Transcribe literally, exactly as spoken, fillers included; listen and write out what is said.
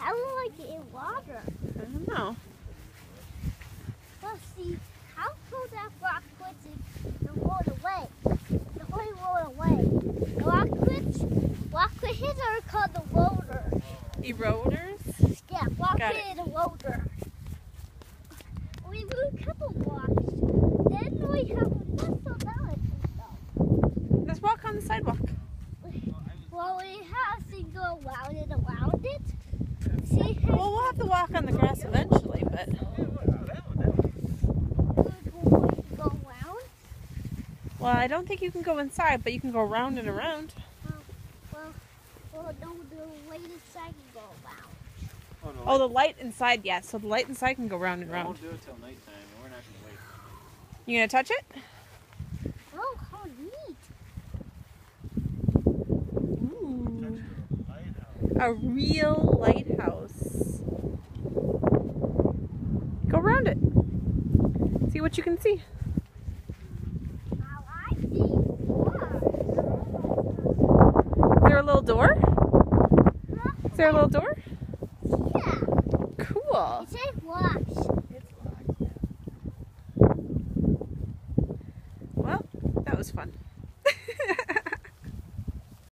How will I get in water? I don't know. Well, see, how could that rock quits and roll away? The whole roll away. The rock quits, rock quits are called the roller. Eroders? Yeah, rock Got quit it. is a roller. We do a couple walks. Then we have what's the balance though? Let's walk on the sidewalk. Well, we have to go around and around it. See how Well, we'll have to walk on the grass eventually, but go around? well, I don't think you can go inside, but you can go around and around. Well, well, well, no, the latest side can go around. Oh, no, Oh, the light inside, yes. So the light inside can go round and I round. won't do it till nighttime. We're not gonna wait. You gonna touch it? Oh, how neat. Ooh. A real lighthouse. Go around it. See what you can see. Now I see water. Is there a little door? Is there a little door? Yeah, Cool. it says watch.